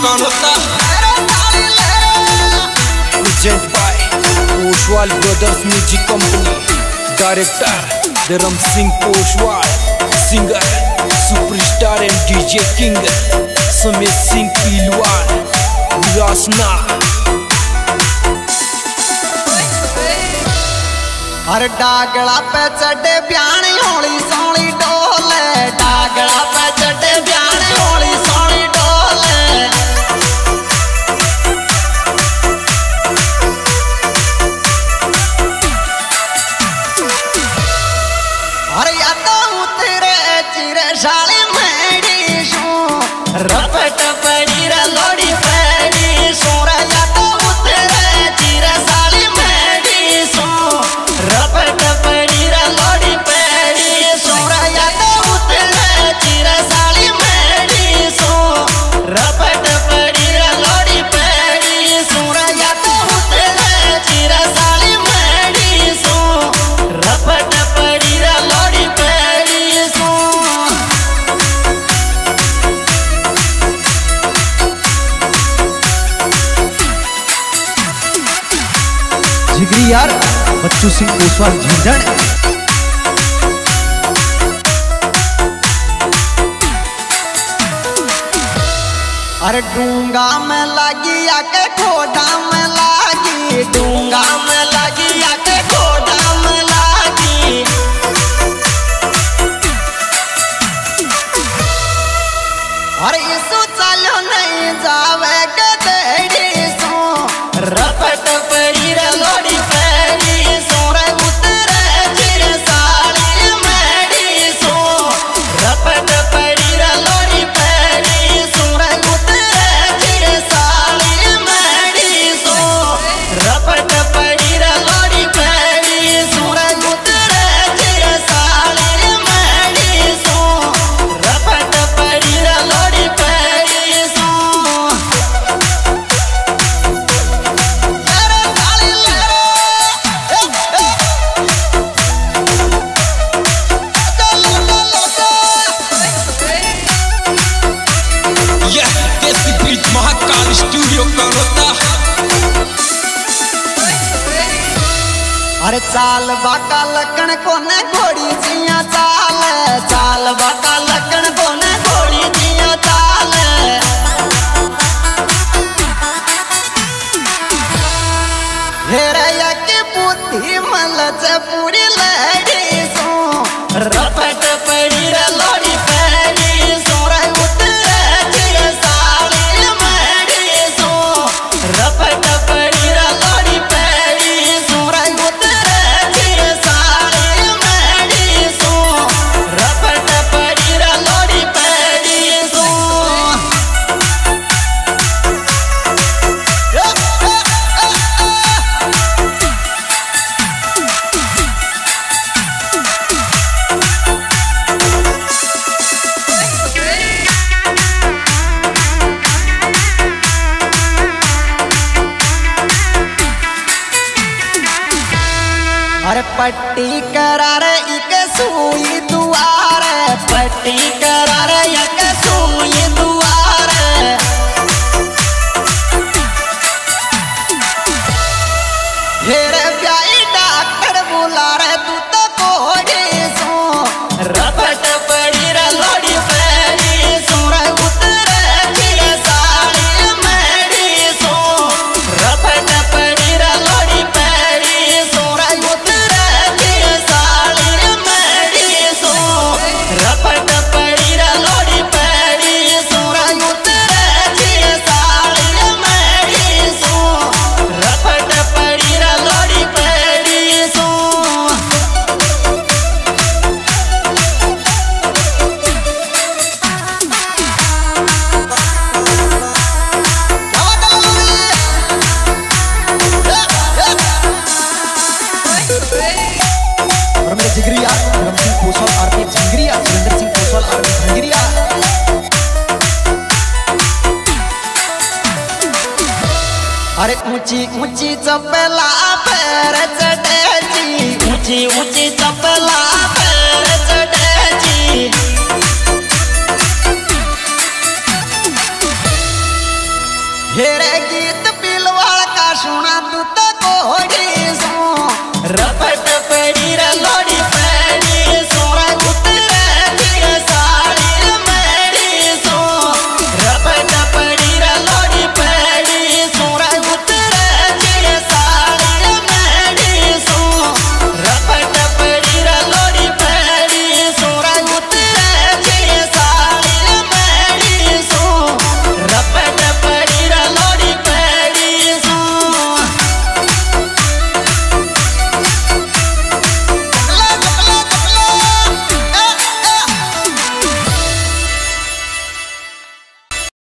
कौन होता? Present by Poshwal brothers music company, director Dharm Singh Poshwal, singer superstar and DJ king Sameer Singh Pilwal, विरासना। हर डागला पे चढ़े ब्याणी होली सोली डोले, डागला पे चढ़े ब्याणी होली सोली डोले। हर या तो उतरे चिरे शाली मेरी शू, रपट पड़ी रे लोड़ी पेड़ी सोरा। या तो उतरे चिरे शाली मेरी शू, रपट पड़ी रे लोड़ी पेड़ी सोरा। या तो उतरे चिरे शाली मेरी शू, रपट पड़ी रे लोड़ी पेड़ी सोरा। या तो उतरे चिरे शाली मेरी शू, रपट पड़ी रे लोड़ी पेड़ी सू। जिगरी यार बच्चू सिंह पोशवाल झंझण। अरे डूंगा में लगी आके ठोडा में लागी, डूंगा में लगी आके ठोडा में लागी। अरे इसु चलो नहीं जावे गदेड़ी सो, रपट पड़ी रे लोड़ी पेड़ी सोरे। उतरे चिरे साड़ी मेड़ी सो, रपट पड़ी रे लोड़ी पेड़ी सोरे। उतरे चिरे साड़ी मेड़ी सो, रपट पड़ी रे लोड़ी पेड़ी सोरे। उतरे चिरे साड़ी मेड़ी सो, रपट पड़ी रे लोड़ी पेड़ी सो। यह देसी बीट महाकाल स्टूडियो कौन होता? अरे चाल बाका लकन कोने घोड़ी जिया चाल, चाल बाका लकन कोने घोड़ी जिया चाल। हेरे यकी बुद्धि मलच पूरी लड़ी सो, रपट पड़ी रे लोड़ी पेड़ी सोरे। उतरे चिरे साड़ी मेड़ी सो, रपट पड़ी रे लोड़ी पेड़ी सोरे। उतरे चिरे साड़ी मेड़ी सो, रपट पड़ी रे लोड़ी पेड़ी सो। अरे पट्टी करा रे एक सुई दुआरे, पट्टी करा रे एक सुई दुआरे। हेरे ब्याई डॉक्टर बुला रे तू तो कोड़ी सो, रपट पड़ी रे लोड़ी पेड़ी सोरे। उतरे चिरे साड़ी मेड़ी सो, रपट पड़ी रे लोड़ी पेड़ी सोरे। उतरे चिरे साड़ी मेड़ी सो, रपट पड़ी रे लोड़ी पेड़ी सोरे। उतरे चिरे साड़ी मेड़ी सो, रपट पड़ी रे लोड़ी पेड़ी सो। और मेरे जिगरी यार धर्म सिंह पोशवाल आरपी झंगरिया, सुरेंद्र सिंह पोशवाल आरपी झंगरिया। अरे ऊंची ऊंची चप्पला पैर चढ़े जी, ऊंची ऊंची चप्पला